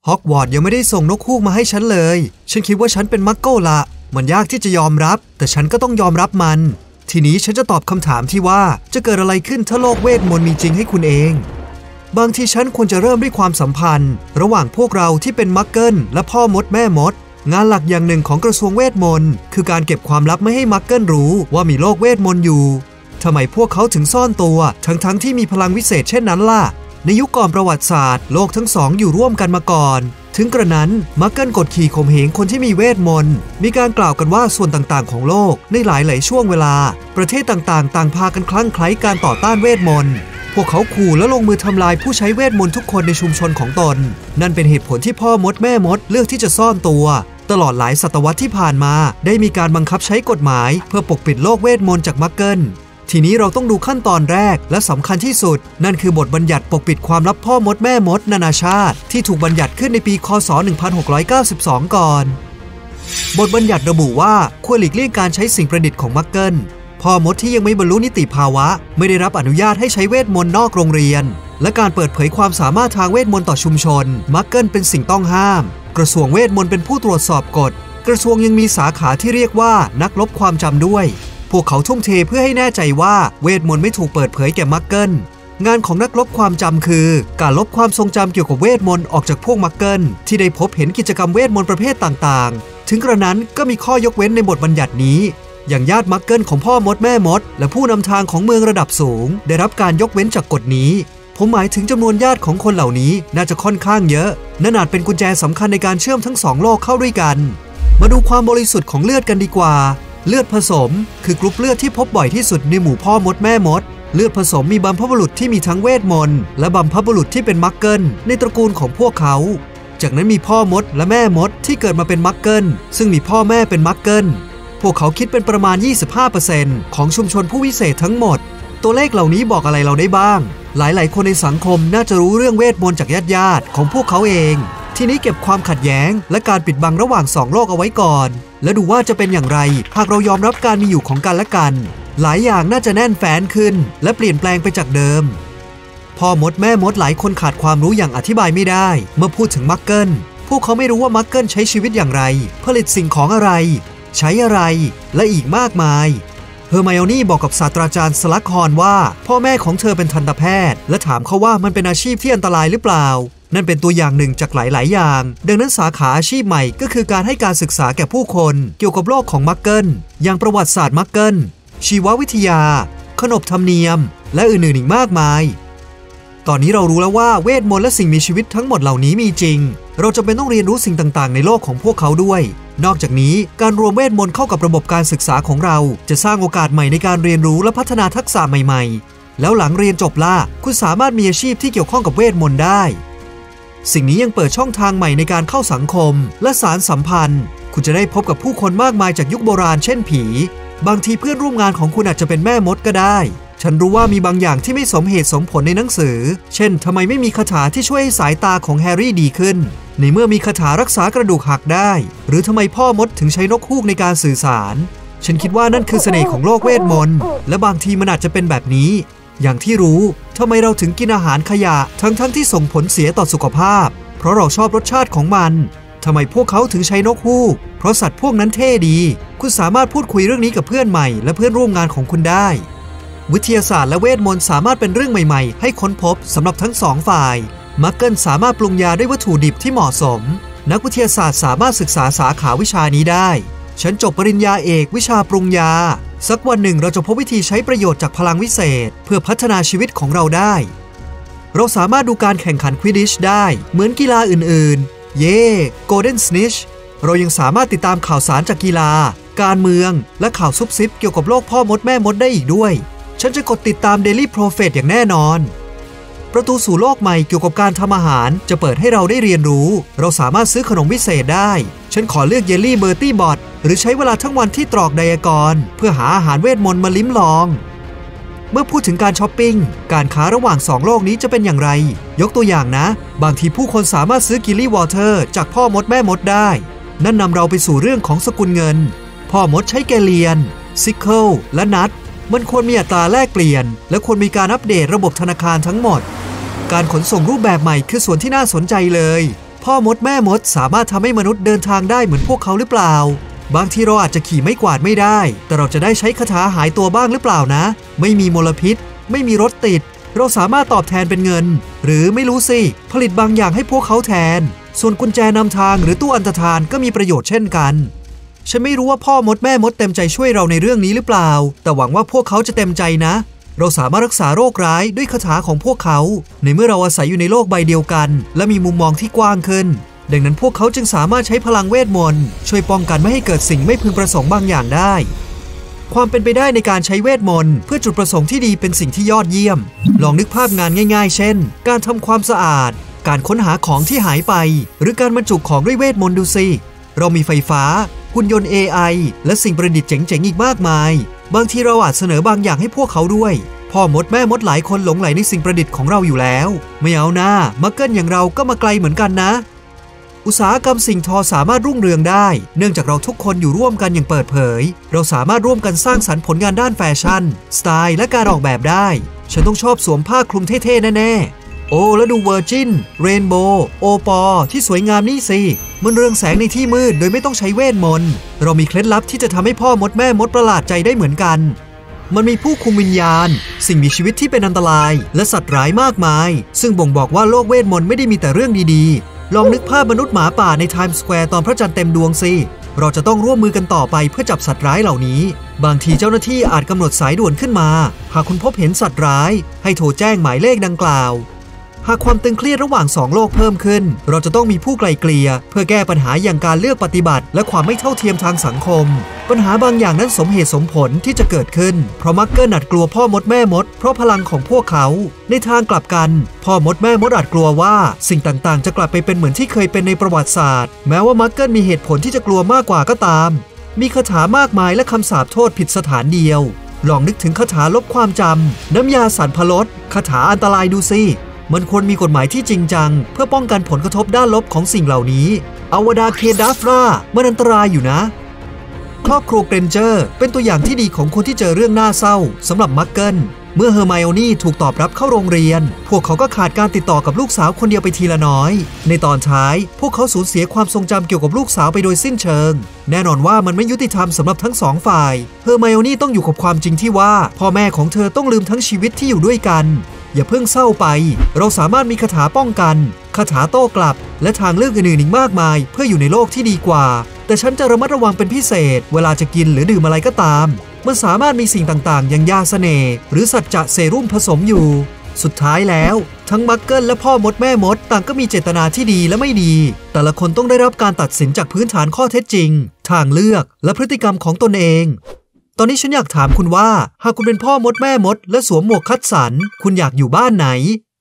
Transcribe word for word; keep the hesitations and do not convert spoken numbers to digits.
ฮอกวอตส์ยังไม่ได้ส่งนกฮูกมาให้ฉันเลยฉันคิดว่าฉันเป็นมักเกิลละมันยากที่จะยอมรับแต่ฉันก็ต้องยอมรับมันทีนี้ฉันจะตอบคำถามที่ว่าจะเกิดอะไรขึ้นถ้าโลกเวทมนต์มีจริงให้คุณเองบางทีฉันควรจะเริ่มด้วยความสัมพันธ์ระหว่างพวกเราที่เป็นมักเกิลและพ่อมดแม่มดงานหลักอย่างหนึ่งของกระทรวงเวทมนต์คือการเก็บความลับไม่ให้มักเกิลรู้ว่ามีโลกเวทมนต์อยู่ทำไมพวกเขาถึงซ่อนตัวทั้งๆ ท, ที่มีพลังวิเศษเช่นนั้นล่ะในยุคก่อนประวัติศาสตร์โลกทั้งสองอยู่ร่วมกันมาก่อนถึงกระนั้นมักเกิลกดขี่ข่มเหงคนที่มีเวทมนต์มีการกล่าวกันว่าส่วนต่างๆของโลกในหลายๆช่วงเวลาประเทศต่างๆต่างพากันคลั่งไคล้การต่อต้านเวทมนต์พวกเขาขู่และลงมือทำลายผู้ใช้เวทมนต์ทุกคนในชุมชนของตนนั่นเป็นเหตุผลที่พ่อมดแม่มดเลือกที่จะซ่อนตัวตลอดหลายศตวรรษที่ผ่านมาได้มีการบังคับใช้กฎหมายเพื่อปกปิดโลกเวทมนต์จากมักเกิลทีนี้เราต้องดูขั้นตอนแรกและสำคัญที่สุดนั่นคือบทบัญญัติปกปิดความลับพ่อมดแม่มดนานาชาติที่ถูกบัญญัติขึ้นในปีค.ศ. หนึ่งพันหกร้อยเก้าสิบสองก่อนบทบัญญัติระบุว่าควรหลีกเลี่ยงการใช้สิ่งประดิษฐ์ของมักเกิลพ่อมดที่ยังไม่บรรลุนิติภาวะไม่ได้รับอนุญาตให้ใช้เวทมนต์นอกโรงเรียนและการเปิดเผยความสามารถทางเวทมนต์ต่อชุมชนมักเกิลเป็นสิ่งต้องห้ามกระทรวงเวทมนต์เป็นผู้ตรวจสอบกฎกระทรวงยังมีสาขาที่เรียกว่านักลบความจำด้วยพวกเขาทุ่มเทเพื่อให้แน่ใจว่าเวทมนต์ไม่ถูกเปิดเผยแก่มักเกิลงานของนักลบความจำคือการลบความทรงจำเกี่ยวกับเวทมนต์ออกจากพวกมักเกิลที่ได้พบเห็นกิจกรรมเวทมนต์ประเภทต่างๆถึงกระนั้นก็มีข้อยกเว้นในบทบัญญัตินี้อย่างญาติมักเกิลของพ่อมดแม่มดและผู้นำทางของเมืองระดับสูงได้รับการยกเว้นจากกฎนี้ผมหมายถึงจำนวนญาติของคนเหล่านี้น่าจะค่อนข้างเยอะนั่นอาจเป็นกุญแจสำคัญในการเชื่อมทั้งสองโลกเข้าด้วยกันมาดูความบริสุทธิ์ของเลือดกันดีกว่าเลือดผสมคือกรุ๊ปเลือดที่พบบ่อยที่สุดในหมู่พ่อมดแม่มดเลือดผสมมีบรรพบุรุษที่มีทั้งเวทมนต์และบรรพบุรุษที่เป็นมักเกิลในตระกูลของพวกเขาจากนั้นมีพ่อมดและแม่มดที่เกิดมาเป็นมักเกิลซึ่งมีพ่อแม่เป็นมักเกิลพวกเขาคิดเป็นประมาณ ยี่สิบห้าเปอร์เซ็นต์ ของชุมชนผู้วิเศษทั้งหมดตัวเลขเหล่านี้บอกอะไรเราได้บ้างหลายๆคนในสังคมน่าจะรู้เรื่องเวทมนต์จากญาติๆของพวกเขาเองทีนี้เก็บความขัดแย้งและการปิดบังระหว่างสองโลกเอาไว้ก่อนและดูว่าจะเป็นอย่างไรหากเรายอมรับการมีอยู่ของกันและกันหลายอย่างน่าจะแน่นแฟ้นขึ้นและเปลี่ยนแปลงไปจากเดิมพ่อมดแม่มดหลายคนขาดความรู้อย่างอธิบายไม่ได้เมื่อพูดถึงมักเกิลพวกเขาไม่รู้ว่ามักเกิลใช้ชีวิตอย่างไรผลิตสิ่งของอะไรใช้อะไรและอีกมากมายเฮอร์ไมโอนี่บอกกับศาสตราจารย์สลักฮอร์นว่าพ่อแม่ของเธอเป็นทันตแพทย์และถามเขาว่ามันเป็นอาชีพที่อันตรายหรือเปล่านั่นเป็นตัวอย่างหนึ่งจากหลายๆอย่างดังนั้นสาขาอาชีพใหม่ก็คือการให้การศึกษาแก่ผู้คนเกี่ยวกับโลกของมักเกิลอย่างประวัติศาสตร์มักเกิลชีววิทยาขนบธรรมเนียมและอื่นๆอีกมากมายตอนนี้เรารู้แล้วว่าเวทมนต์และสิ่งมีชีวิตทั้งหมดเหล่านี้มีจริงเราจำเป็นต้องเรียนรู้สิ่งต่างๆในโลกของพวกเขาด้วยนอกจากนี้การรวมเวทมนต์เข้ากับระบบการศึกษาของเราจะสร้างโอกาสใหม่ในการเรียนรู้และพัฒนาทักษะใหม่ๆแล้วหลังเรียนจบล่ะคุณสามารถมีอาชีพที่เกี่ยวข้องกับเวทมนต์ได้สิ่งนี้ยังเปิดช่องทางใหม่ในการเข้าสังคมและสารสัมพันธ์คุณจะได้พบกับผู้คนมากมายจากยุคโบราณเช่นผีบางทีเพื่อนร่วมงานของคุณอาจจะเป็นแม่มดก็ได้ฉันรู้ว่ามีบางอย่างที่ไม่สมเหตุสมผลในหนังสือเช่นทำไมไม่มีคาถาที่ช่วยให้สายตาของแฮร์รี่ดีขึ้นในเมื่อมีคาถารักษากระดูกหักได้หรือทำไมพ่อมดถึงใช้นกฮูกในการสื่อสารฉันคิดว่านั่นคือเสน่ห์ของโลกเวทมนต์และบางทีมันอาจจะเป็นแบบนี้อย่างที่รู้ทำไมเราถึงกินอาหารขยะทั้งๆ ท, ที่ส่งผลเสียต่อสุขภาพเพราะเราชอบรสชาติของมันทำไมพวกเขาถึงใช้นกฮูกเพราะสัตว์พวกนั้นเท่ดีคุณสามารถพูดคุยเรื่องนี้กับเพื่อนใหม่และเพื่อนร่วมงานของคุณได้วิทยาศาสตร์และเวทมนต์สามารถเป็นเรื่องใหม่ๆให้ค้นพบสำหรับทั้งสองฝ่ายมักเกิลสามารถปรุงยาด้วยวัตถุดิบที่เหมาะสมนักวิทยาศาสตร์สามารถศึกษาสาขาวิชานี้ได้ฉันจบปริญญาเอกวิชาปรุงยาสักวันหนึ่งเราจะพบวิธีใช้ประโยชน์จากพลังวิเศษเพื่อพัฒนาชีวิตของเราได้เราสามารถดูการแข่งขันควิดดิชได้เหมือนกีฬาอื่นๆเย่โกลเด้นสนิชเรายังสามารถติดตามข่าวสารจากกีฬาการเมืองและข่าวซุบซิบเกี่ยวกับโลกพ่อมดแม่มดได้อีกด้วยฉันจะกดติดตาม Daily Prophet อย่างแน่นอนประตูสู่โลกใหม่เกี่ยวกับการทำอาหารจะเปิดให้เราได้เรียนรู้เราสามารถซื้อขนมวิเศษได้ฉันขอเลือกเยลลี่เบอร์ตี้บอทหรือใช้เวลาทั้งวันที่ตรอกไดอะกอนเพื่อหาอาหารเวทมนต์มาลิ้มลองเมื่อพูดถึงการช้อปปิ้งการค้าระหว่างสองโลกนี้จะเป็นอย่างไรยกตัวอย่างนะบางทีผู้คนสามารถซื้อกิลลี่วอเตอร์จากพ่อมดแม่มดได้นั่นนำเราไปสู่เรื่องของสกุลเงินพ่อมดใช้แกเลียนซิกเคิลและนัทมันควรมีอัตราแลกเปลี่ยนและควรมีการอัปเดตระบบธนาคารทั้งหมดการขนส่งรูปแบบใหม่คือส่วนที่น่าสนใจเลยพ่อมดแม่มดสามารถทำให้มนุษย์เดินทางได้เหมือนพวกเขาหรือเปล่าบางทีเราอาจจะขี่ไม้กวาดไม่ได้แต่เราจะได้ใช้คาถาหายตัวบ้างหรือเปล่านะไม่มีมลพิษไม่มีรถติดเราสามารถตอบแทนเป็นเงินหรือไม่รู้สิผลิตบางอย่างให้พวกเขาแทนส่วนกุญแจนำทางหรือตู้อันตรธานก็มีประโยชน์เช่นกันฉันไม่รู้ว่าพ่อมดแม่มดเต็มใจช่วยเราในเรื่องนี้หรือเปล่าแต่หวังว่าพวกเขาจะเต็มใจนะเราสามารถรักษาโรคร้ายด้วยคาถาของพวกเขาในเมื่อเราอาศัยอยู่ในโลกใบเดียวกันและมีมุมมองที่กว้างขึ้นดังนั้นพวกเขาจึงสามารถใช้พลังเวทมนต์ช่วยป้องกันไม่ให้เกิดสิ่งไม่พึงประสงค์บางอย่างได้ความเป็นไปได้ในการใช้เวทมนต์เพื่อจุดประสงค์ที่ดีเป็นสิ่งที่ยอดเยี่ยมลองนึกภาพงานง่ายๆเช่นการทำความสะอาดการค้นหาของที่หายไปหรือการบรรจุของด้วยเวทมนต์ดูสิเรามีไฟฟ้าหุ่นยนต์ เอ ไอ และสิ่งประดิษฐ์เจ๋งๆอีกมากมายบางทีเราอาจเสนอบางอย่างให้พวกเขาด้วยพ่อมดแม่มดหลายคนหลงใหลในสิ่งประดิษฐ์ของเราอยู่แล้วไม่เอาหน้ามักเกิลอย่างเราก็มาไกลเหมือนกันนะอุตสาหกรรมสิ่งทอสามารถรุ่งเรืองได้เนื่องจากเราทุกคนอยู่ร่วมกันอย่างเปิดเผยเราสามารถร่วมกันสร้างสรรค์ผลงานด้านแฟชั่นสไตล์และการออกแบบได้ฉันต้องชอบสวมผ้าคลุมเท่ๆแน่ๆโอ้แล้วดูเวอร์จินเรนโบว์โอปอที่สวยงามนี่สิมันเรืองแสงในที่มืดโดยไม่ต้องใช้เวทมนต์เรามีเคล็ดลับที่จะทำให้พ่อมดแม่มดประหลาดใจได้เหมือนกันมันมีผู้คุมวิญญาณสิ่งมีชีวิตที่เป็นอันตรายและสัตว์ร้ายมากมายซึ่งบ่งบอกว่าโลกเวทมนต์ไม่ได้มีแต่เรื่องดีๆลองนึกภาพมนุษย์หมาป่าในไทม์สแควร์ตอนพระจันทร์เต็มดวงสิเราจะต้องร่วมมือกันต่อไปเพื่อจับสัตว์ร้ายเหล่านี้บางทีเจ้าหน้าที่อาจกำหนดสายด่วนขึ้นมาหากคุณพบเห็นสัตว์ร้ายให้โทรแจ้งหมายเลขดังกล่าวหากความตึงเครียดระหว่างสองโลกเพิ่มขึ้นเราจะต้องมีผู้ไกล่เกลี่ยเพื่อแก้ปัญหาอย่างการเลือกปฏิบัติและความไม่เท่าเทียมทางสังคมปัญหาบางอย่างนั้นสมเหตุสมผลที่จะเกิดขึ้นเพราะมักเกิลอาจกลัวพ่อมดแม่มดเพราะพลังของพวกเขาในทางกลับกันพ่อมดแม่มดอาจกลัวว่าสิ่งต่างๆจะกลับไปเป็นเหมือนที่เคยเป็นในประวัติศาสตร์แม้ว่ามักเกิลมีเหตุผลที่จะกลัวมากกว่าก็ตามมีคาถามากมายและคำสาปโทษผิดสถานเดียวลองนึกถึงคาถาลบความจำน้ำยาสันพลดคาถาอันตรายดูสิมันควรมีกฎหมายที่จริงจังเพื่อป้องกันผลกระทบด้านลบของสิ่งเหล่านี้อวดาเคดาฟรามันอันตรายอยู่นะครอบครัวเกรนเจอร์เป็นตัวอย่างที่ดีของคนที่เจอเรื่องน่าเศร้าสำหรับมักเกิลเมื่อเฮอร์ไมโอนี่ถูกตอบรับเข้าโรงเรียนพวกเขาก็ขาดการติดต่อกับลูกสาวคนเดียวไปทีละน้อยในตอนท้ายพวกเขาสูญเสียความทรงจำเกี่ยวกับลูกสาวไปโดยสิ้นเชิงแน่นอนว่ามันไม่ยุติธรรมสำหรับทั้งสองฝ่ายเฮอร์ไมโอนี่ต้องอยู่กับความจริงที่ว่าพ่อแม่ของเธอต้องลืมทั้งชีวิตที่อยู่ด้วยกันอย่าเพิ่งเศร้าไปเราสามารถมีคาถาป้องกันคาถาโต้กลับและทางเลือกอื่นๆอีกมากมายเพื่ออยู่ในโลกที่ดีกว่าแต่ฉันจะระมัดระวังเป็นพิเศษเวลาจะกินหรือดื่มอะไรก็ตามมันสามารถมีสิ่งต่างๆอย่างยาเสน่ห์หรือสัจจะเซรุ่มผสมอยู่สุดท้ายแล้วทั้งมักเกิลและพ่อมดแม่มดต่างก็มีเจตนาที่ดีและไม่ดีแต่ละคนต้องได้รับการตัดสินจากพื้นฐานข้อเท็จจริงทางเลือกและพฤติกรรมของตนเองตอนนี้ฉันอยากถามคุณว่าหากคุณเป็นพ่อมดแม่มดและสวมหมวกคัดสรรคุณอยากอยู่บ้านไหน